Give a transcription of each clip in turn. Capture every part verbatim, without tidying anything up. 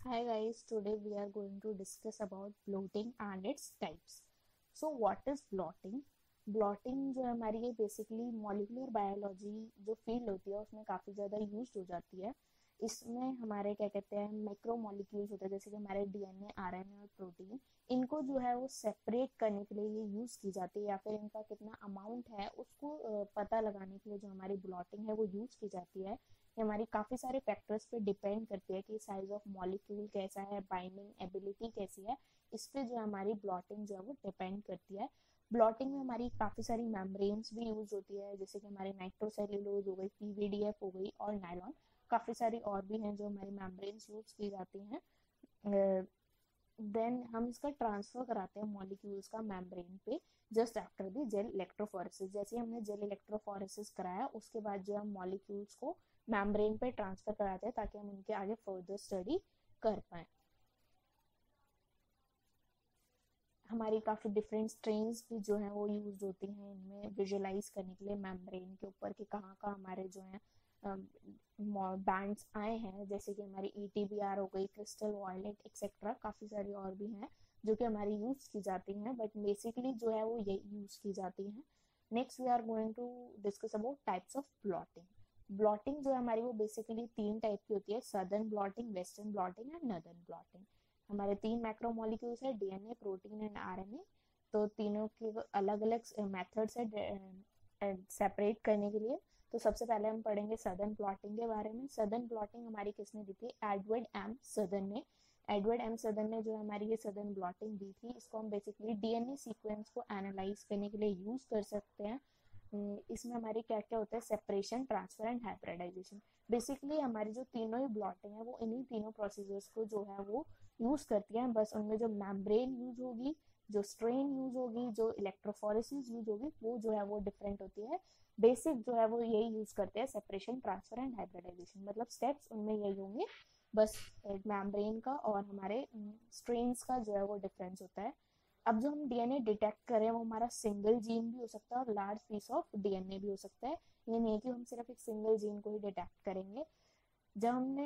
Hi guys, today we are going to discuss about bloating and its types. So what is blotting? Blotting जो है हमारी ये basically molecular biology जो field होती है उसमें काफ़ी ज़्यादा यूज हो जाती है। इसमें हमारे क्या कहते हैं माइक्रो मॉलिक्यूल्स होते हैं जैसे कि हमारे डीएनए, आरएनए और प्रोटीन, इनको जो है वो सेपरेट करने के लिए ये यूज़ की जाती है या फिर इनका कितना अमाउंट है उसको पता लगाने के लिए जो हमारी ब्लॉटिंग है वो यूज़ की जाती है। ये हमारी काफ़ी सारे फैक्टर्स पे डिपेंड करती है कि साइज ऑफ मॉलिक्यूल कैसा है, बाइंडिंग एबिलिटी कैसी है, इस पे जो हमारी ब्लॉटिंग जो है वो डिपेंड करती है। ब्लॉटिंग में हमारी काफ़ी सारी मेम्ब्रेन्स भी यूज होती है जैसे कि हमारे नाइट्रोसेल्यूलोज हो गई, पीवीडीएफ हो गई और नायलॉन, काफ़ी सारी और भी हैं जो हमारी मेम्ब्रेन्स यूज की जाती हैं। देन uh, हम इसका ट्रांसफर कराते हैं मॉलिक्यूल्स का मेम्ब्रेन पे just after the gel electrophoresis. जैसे हमने जेल इलेक्ट्रोफोरेसिस कराया उसके बाद जो हम मॉलिक्यूल्स को मेम्ब्रेन पे ट्रांसफर कराते हैं ताकि हम उनके आगे फर्दर स्टडी कर पाए। हमारी काफ़ी डिफरेंट स्ट्रेन्स भी जो है वो यूज होती हैं इनमें विजुअलाइज करने के लिए मेम्ब्रेन के ऊपर कि कहाँ कहाँ हमारे जो है बैंड्स आए हैं, जैसे कि हमारी ई टी बी आर हो गई, क्रिस्टल वॉयलेट एक्सेट्रा, काफ़ी सारी और भी हैं जो कि हमारी यूज की जाती हैं, बट बेसिकली जो है वो ये यूज की जाती हैं। Next we are going to discuss about types of blotting. Blotting जो है हमारी वो बेसिकली तीन टाइप की होती है, southern blotting, western blotting and northern blotting. हमारे तीन मैक्रोमोलिक्यूल्स है, डीएनए, प्रोटीन एंड आरएनए, तो तीनों के अलग अलग मेथड्स है सेपरेट करने के लिए। तो सबसे पहले हम पढ़ेंगे सदर्न ब्लॉटिंग के बारे में। सदर्न ब्लॉटिंग हमारी किसने दी थी? एडवर्ड एम सदर्न ने। एडवर्ड एम सदर्न ने जो हमारी ये सदर्न ब्लॉटिंग दी थी, इसको हम बेसिकली डीएनए सीक्वेंस को एनालाइज करने के लिए यूज कर सकते हैं। इसमें हमारी क्या क्या होता है? Separation, transfer and hybridisation. Basically हमारी जो तीनों ही ब्लॉटिंग है वो इन्हीं तीनों प्रोसीजर्स को जो है वो यूज करती है, बस उनमें जो मेम्ब्रेन यूज होगी, जो स्ट्रेन यूज होगी, जो इलेक्ट्रोफोरेसिस यूज होगी, वो जो है वो डिफरेंट होती है। बेसिक जो है वो यही यूज करते हैं, सेपरेशन, ट्रांसफर एंड हाइब्रिडाइजेशन, मतलब स्टेप्स उनमें यही होंगे, बस मेम्ब्रेन का और हमारे स्ट्रेन्स का जो है वो डिफरेंस होता है। अब जो हम डीएनए डिटेक्ट करें वो हमारा सिंगल जीन भी हो सकता है और लार्ज पीस ऑफ डीएनए भी हो सकता है। ये नहीं है कि हम सिर्फ एक सिंगल जीन को ही डिटेक्ट करेंगे। जब हमने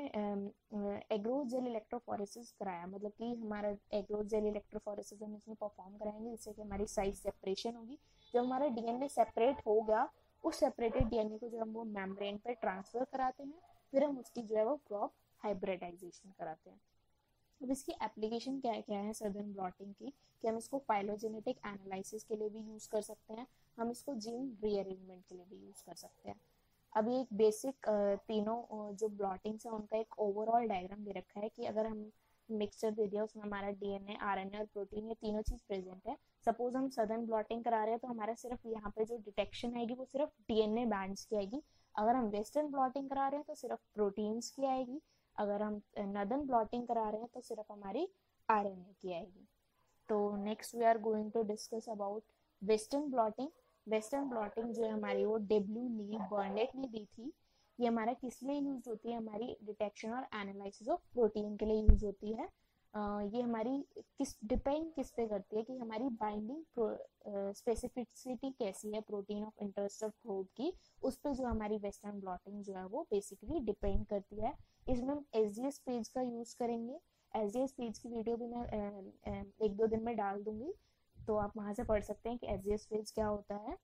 एग्रोस जेल इलेक्ट्रोफोरेसिस कराया, मतलब कि हमारा एग्रोस जेल इलेक्ट्रोफोरेसिस हम इसमें परफॉर्म कराएंगे जिससे कि हमारी साइज सेपरेशन होगी। जब हमारा डीएनए सेपरेट हो गया, उस सेपरेटेड डीएनए को जब हम वो मेम्ब्रेन पे ट्रांसफर कराते हैं, फिर हम उसकी जो है वो क्रॉप हाइब्रिडाइजेशन कराते हैं। अब इसकी एप्लीकेशन क्या क्या है सदर्न ब्लॉटिंग की, कि हम इसको फाइलोजेनेटिक एनालिसिस के लिए भी यूज कर सकते हैं, हम इसको जीन रीअरेंजमेंट के लिए भी यूज कर सकते हैं। अभी एक बेसिक तीनों जो ब्लॉटिंग्स है उनका एक ओवरऑल डायग्राम दे रखा है कि अगर हम मिक्सचर दे दिया उसमें हमारा डीएनए, आरएनए और प्रोटीन, ये तीनों चीज प्रेजेंट है। सपोज हम सदर्न ब्लॉटिंग करा रहे हैं तो हमारा सिर्फ यहाँ पे जो डिटेक्शन आएगी वो सिर्फ डीएनए बैंड्स की आएगी। अगर हम वेस्टर्न ब्लॉटिंग करा रहे हैं तो सिर्फ प्रोटीन्स की आएगी। अगर हम नदर्न ब्लॉटिंग करा रहे हैं तो सिर्फ हमारी आरएनए की आएगी। तो next we are going to discuss about western blotting. Western blotting जो है हमारी वो डब्ल्यू नील बर्नेट ने दी थी। ये हमारा किस लिए यूज होती है? हमारी डिटेक्शन और एनालिसिस ऑफ प्रोटीन के लिए यूज होती है। uh, ये हमारी किस डिपेंड किस पे करती है कि हमारी बाइंडिंग स्पेसिफिसिटी uh, कैसी है protein of interest of growth की, उस पर जो हमारी वेस्टर्न ब्लॉटिंग जो है वो बेसिकली डिपेंड करती है। इसमें हम एसजीएस पेज का यूज करेंगे। एसजीएस पेज की वीडियो भी मैं एक दो दिन में डाल दूंगी, तो आप वहां से पढ़ सकते हैं कि एसजीएस पेज क्या होता है।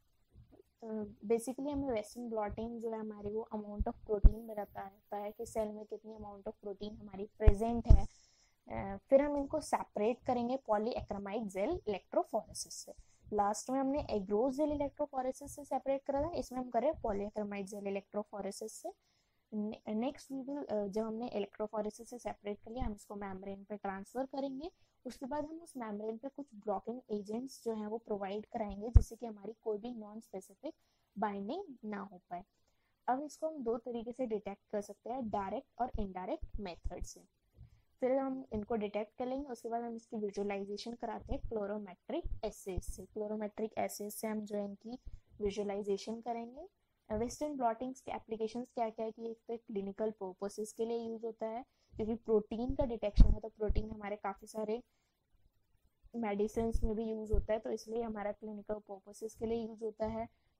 बेसिकली uh, हमें वेस्टर्न ब्लॉटिंग जो है हमारी वो अमाउंट ऑफ प्रोटीन में रहता है, है कि सेल में कितनी अमाउंट ऑफ प्रोटीन हमारी प्रेजेंट है। uh, फिर हम इनको सेपरेट करेंगे पॉलीएक्रमाइड जेल इलेक्ट्रोफोरेसिस से। लास्ट में हमने एग्रोस जेल इलेक्ट्रोफोरेसिस से सेपरेट करा था, इसमें हम करें पॉलीएक्रमाइड जेल इलेक्ट्रोफोरेसिस से। नेक्स्ट वी विल, जब हमने इलेक्ट्रोफोरेसिस से सेपरेट कर लिया, हम इसको मेम्ब्रेन पे ट्रांसफर करेंगे। उसके बाद हम उस मेम्ब्रेन पे कुछ ब्लॉकिंग एजेंट्स जो हैं वो प्रोवाइड कराएंगे जिससे कि हमारी कोई भी नॉन स्पेसिफिक बाइंडिंग ना हो पाए। अब इसको हम दो तरीके से डिटेक्ट कर सकते हैं, डायरेक्ट और इनडायरेक्ट मेथड से। फिर हम इनको डिटेक्ट कर लेंगे, उसके बाद हम इसकी विजुअलाइजेशन कराते हैं क्लोरोमेट्रिक एसेज से। क्लोरोमेट्रिक एसेज से हम जो है इनकी विजुअलाइजेशन करेंगे। वेस्टर्न ब्लॉटिंग्स के एप्लीकेशंस क्या क्या है कि एक तो क्लिनिकल पर्पसेस के लिए यूज होता है, क्योंकि प्रोटीन का डिटेक्शन है तो प्रोटीन हमारे काफ़ी सारे मेडिसिन में भी यूज होता है, तो इसलिए हमारा क्लिनिकल पर्पसेस के लिए यूज होता है।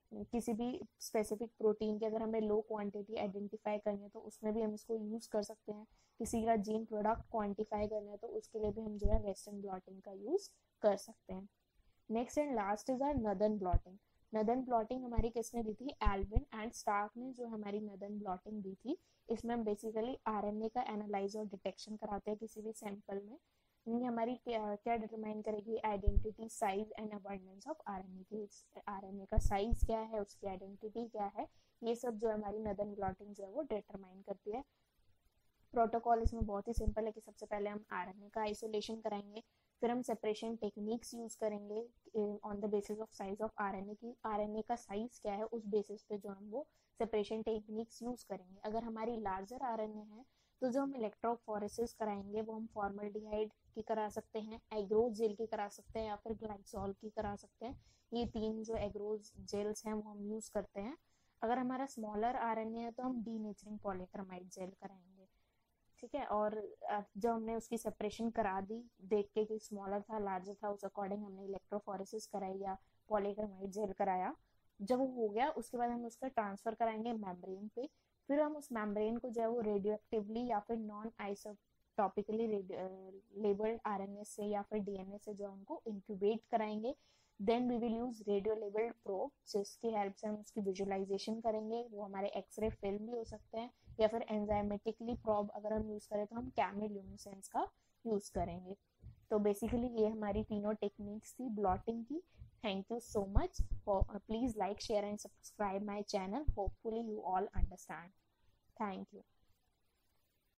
किसी भी स्पेसिफिक प्रोटीन की अगर हमें लो क्वांटिटी आइडेंटिफाई करनी है तो उसमें भी हम इसको यूज कर सकते हैं। किसी का जीन प्रोडक्ट क्वांटिफाई करना है तो उसके लिए भी हम जो है वेस्टर्न ब्लॉटिंग का यूज कर सकते हैं। Next and last is our northern blotting. Northern blotting हमारी किसने दी थी? एल्विन एंड स्टार्क ने जो हमारी नदन ब्लॉटिंग दी थी। इसमें हम बेसिकली आरएनए का एनालाइज और डिटेक्शन कराते हैं किसी भी सैंपल में। ये हमारी क्या क्या डिटरमाइन करेगी? Identity, size and abundance of RNA की। आरएनए का साइज क्या है, उसकी आइडेंटिटी क्या है, ये सब जो हमारी नदन ब्लॉटिंग जो है वो डिटरमाइन करती है। प्रोटोकॉल इसमें बहुत ही सिंपल है कि सबसे पहले हम आरएनए का आइसोलेशन कराएंगे, फिर हम सेपरेशन टेक्निक्स यूज करेंगे on the basis of size of RNA की। आरएनए का साइज क्या है उस बेसिस पे जो हम वो सेपरेशन टेक्निक्स यूज करेंगे। अगर हमारी लार्जर आरएनए है तो जो हम इलेक्ट्रोफोरेसिस कराएंगे वो हम फॉर्मल्डिहाइड की करा सकते हैं, एग्रोज जेल की करा सकते हैं, या फिर ग्लाइसॉल की करा सकते हैं। ये तीन जो एग्रोज जेल्स हैं वो हम यूज करते हैं। अगर हमारा स्मॉलर आरएनए है तो हम डीनेचरिंग पॉलीक्रमाइड जेल कराएंगे। ठीक है, और जब हमने उसकी सेपरेशन करा दी, देख के कि स्मॉलर था लार्जर था, उस अकॉर्डिंग हमने इलेक्ट्रोफोरेसिस कराई या पॉलीक्रमाइड जेल कराया। जब वो हो गया उसके बाद हम उसका ट्रांसफर कराएंगे मेम्ब्रेन पे। फिर हम उस मेम्ब्रेन को जो है वो रेडियो एक्टिवली या फिर नॉन आइसोटॉपिकली लेबल्ड आरएनए से या फिर डीएनए से जो उनको इंक्यूबेट कराएंगे। Then we will use radio labelled probe जिसकी हेल्प से हम उसकी विजुअलाइजेशन करेंगे। वो हमारे एक्सरे फिल्म भी हो सकते हैं, या फिर एंजाइमेटिकली प्रोब अगर हम यूज करें तो हम कैमिल्यूमिनेसेंस का यूज करेंगे। तो बेसिकली ये हमारी तीनों टेक्निक्स थी ब्लॉटिंग की। Thank you so much. Please like, share and subscribe my channel. Hopefully you all understand. Thank you.